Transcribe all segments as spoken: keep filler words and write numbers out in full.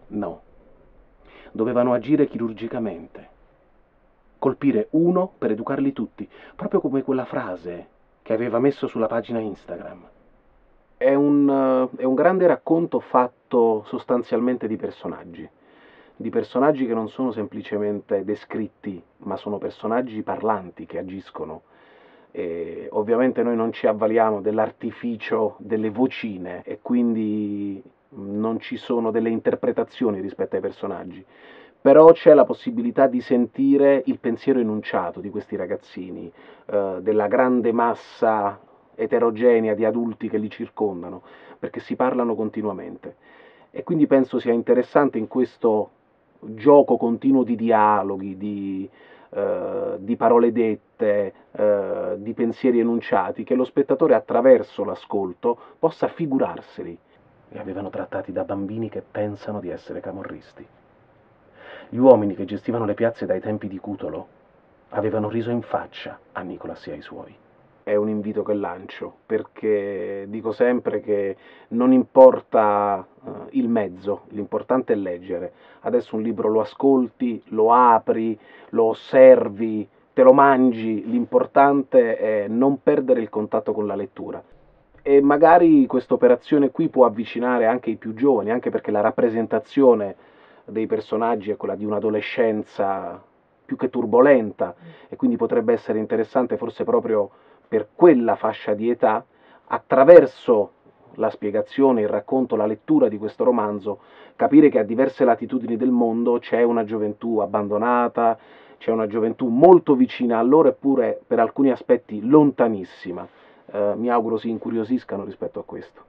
No, dovevano agire chirurgicamente, colpire uno per educarli tutti, proprio come quella frase che aveva messo sulla pagina Instagram. È un, eh, è un grande racconto fatto sostanzialmente di personaggi, di personaggi che non sono semplicemente descritti, ma sono personaggi parlanti che agiscono. E ovviamente noi non ci avvaliamo dell'artificio delle vocine e quindi non ci sono delle interpretazioni rispetto ai personaggi, però c'è la possibilità di sentire il pensiero enunciato di questi ragazzini, eh, della grande massa eterogenea di adulti che li circondano, perché si parlano continuamente. E quindi penso sia interessante in questo gioco continuo di dialoghi, di, eh, di parole dette, eh, di pensieri enunciati, che lo spettatore attraverso l'ascolto possa figurarseli. Li avevano trattati da bambini che pensano di essere camorristi. Gli uomini che gestivano le piazze dai tempi di Cutolo avevano riso in faccia a Nicolas e ai suoi. È un invito che lancio, perché dico sempre che non importa uh, il mezzo, l'importante è leggere. Adesso un libro lo ascolti, lo apri, lo osservi, te lo mangi, l'importante è non perdere il contatto con la lettura. E magari questa operazione qui può avvicinare anche i più giovani, anche perché la rappresentazione dei personaggi è quella di un'adolescenza più che turbolenta e quindi potrebbe essere interessante forse proprio per quella fascia di età, attraverso la spiegazione, il racconto, la lettura di questo romanzo, capire che a diverse latitudini del mondo c'è una gioventù abbandonata, c'è una gioventù molto vicina a loro eppure per alcuni aspetti lontanissima. Eh, mi auguro si incuriosiscano rispetto a questo.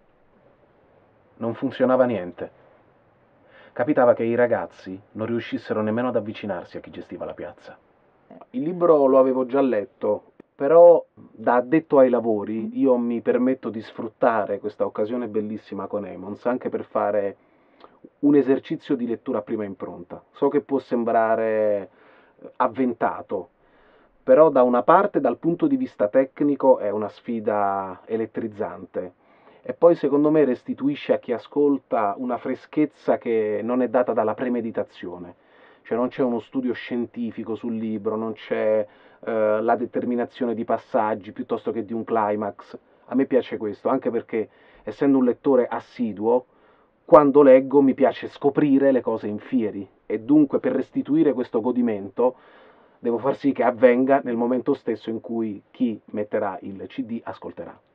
Non funzionava niente. Capitava che i ragazzi non riuscissero nemmeno ad avvicinarsi a chi gestiva la piazza. Il libro lo avevo già letto, però da addetto ai lavori io mi permetto di sfruttare questa occasione bellissima con Emons anche per fare un esercizio di lettura a prima impronta. So che può sembrare avventato, però da una parte dal punto di vista tecnico è una sfida elettrizzante e poi secondo me restituisce a chi ascolta una freschezza che non è data dalla premeditazione, cioè non c'è uno studio scientifico sul libro, non c'è eh, la determinazione di passaggi piuttosto che di un climax. A me piace questo, anche perché essendo un lettore assiduo, quando leggo mi piace scoprire le cose in fieri e dunque per restituire questo godimento devo far sì che avvenga nel momento stesso in cui chi metterà il C D ascolterà.